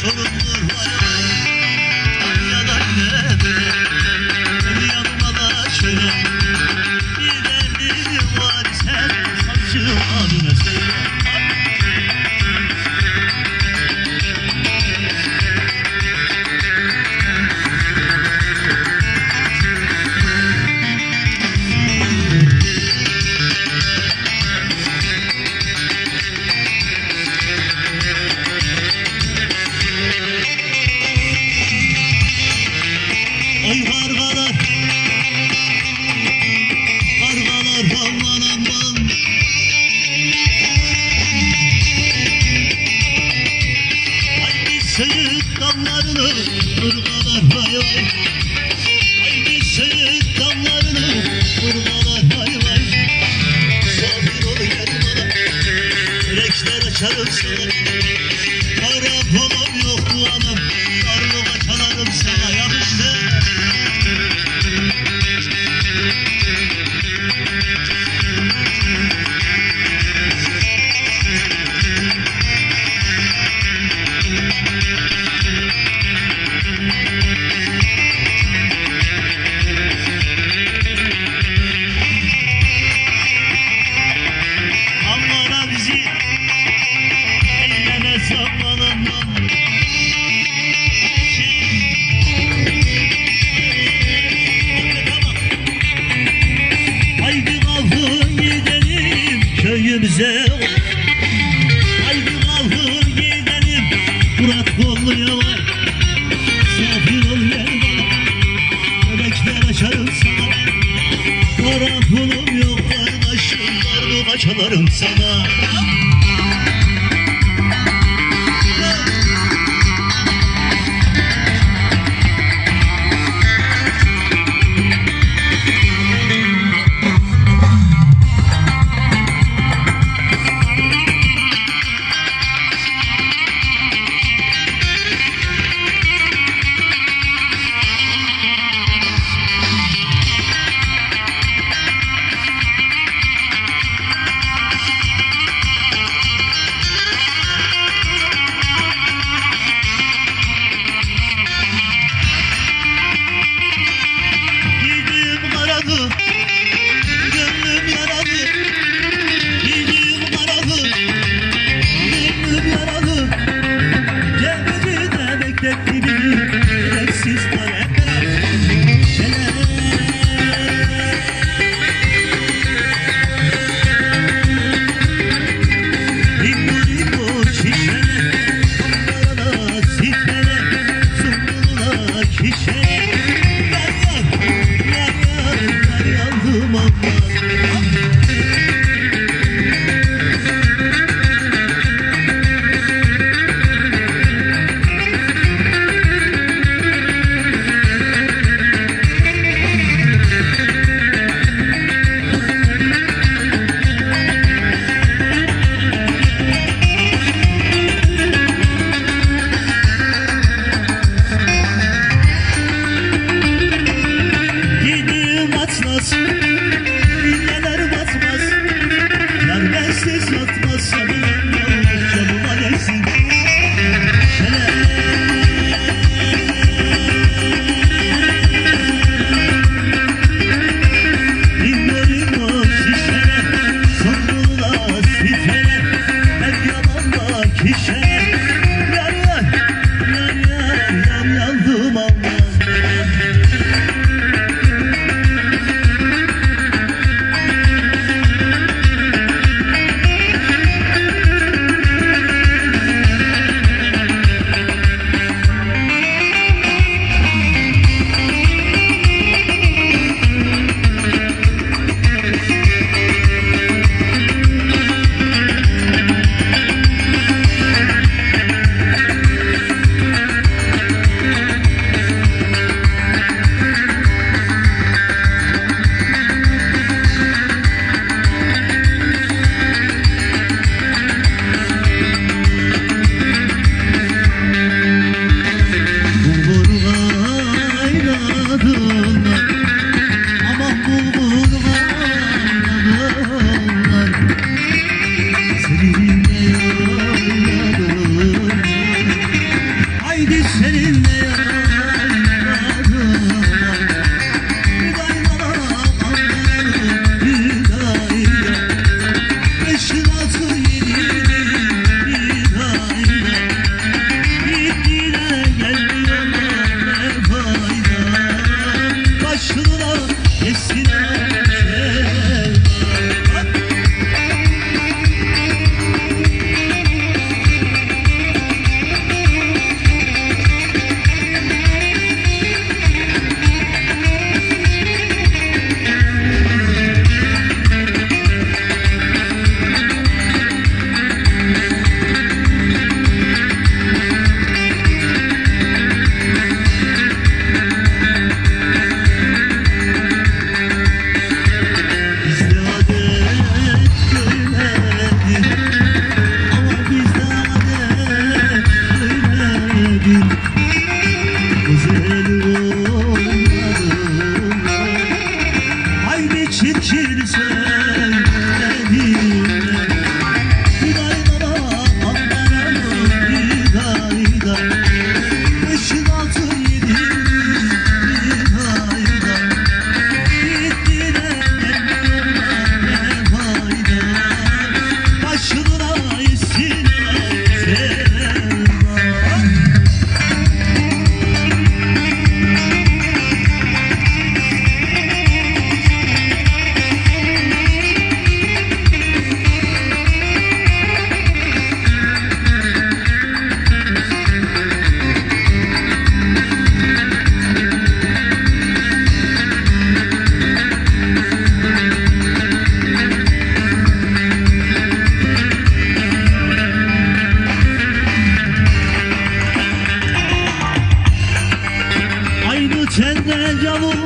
sorunlar var. Anyadan gidelim, yanıma da şöyle. Bir derdim var ise savcı abime söyle. Oy kargalar, kargalar aman aman. Haydi söğüt dallarını, kurgalar vay vay. Haydi söğüt dallarını, kurgalar vay vay. Sabir ol gel bana, yürekler açarım sana. Karakolum yok bu anam, darlığa çalarım sana yapıştır. Allah'a bizi eyleme zamanından. Haydi kalkın gidelim köyümüze. Haydi kalkın gidelim Murat Kollu'ya var. Misafir ol gel bana, bebekler açarım sana. Karanfilum yok kardeşim, darbuka çalarım sana. Gönlüm yaralı, yüzüm karalı, gönlüm yaralı. Gemini de bekletti beni, gereksiz talepler. Ringo ringo şişeler, kambarana sifreler, zımbılına kişeler. Yandım aman. Gidim atlas, neler batmaz. Yar bensiz yatmaz, sanırım yalnız canıma gelsin. Ringo ringo şişeler, sonuna sifeler, her yalanda kişiler. Yar yar, yar yar, yar yandım aman.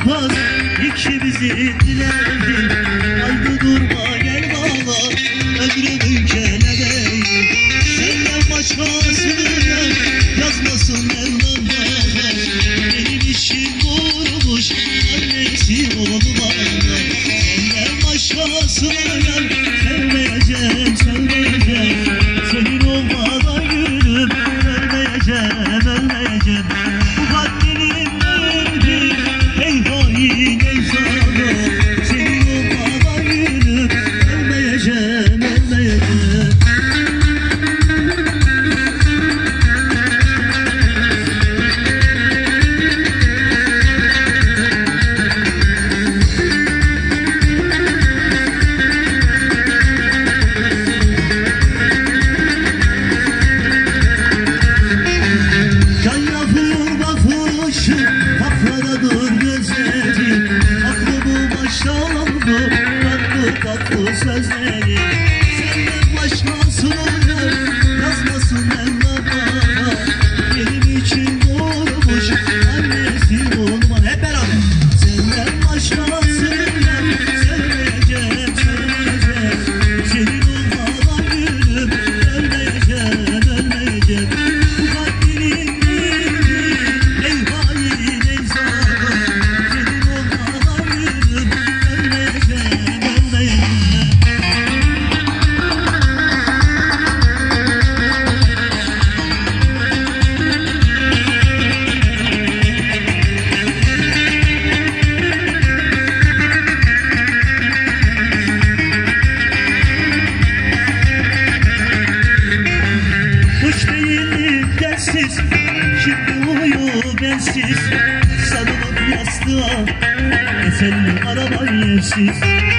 yapar ikimizi dilerdim. Haydi durma gel bağla ömrümün kelebeği. Senden başkasını yazmasın Mevlam bana. Benim için vurmuş annesi oğlu bana. Senden başkasını sevmeyeceğim, sevmeyeceğim. Senin olmadan gülüm ölmeyeceğim, ölmeyeceğim. Bu kalbinin derdi ey hain ey zalim. Senin olmadan gülüm ölmeyeceğim, ölmeyeceğim. Kafadadır gözleri, aklımı başa aldı tatlı tatlı sözleri. Senden başkasını yazmasın Mevlam bana. Benim için vurmuş annesi olma. Hep beraber. Senden başkasını sevmeyeceğim, sevmeyeceğim. Senin olmadan gülüm ölmeyeceğim, ölmeyeceğim. Bu kalbinin kuş değilim dersiz, şimdi uyu bensiz. Sarılıp yastığa, eselim araban yersiz.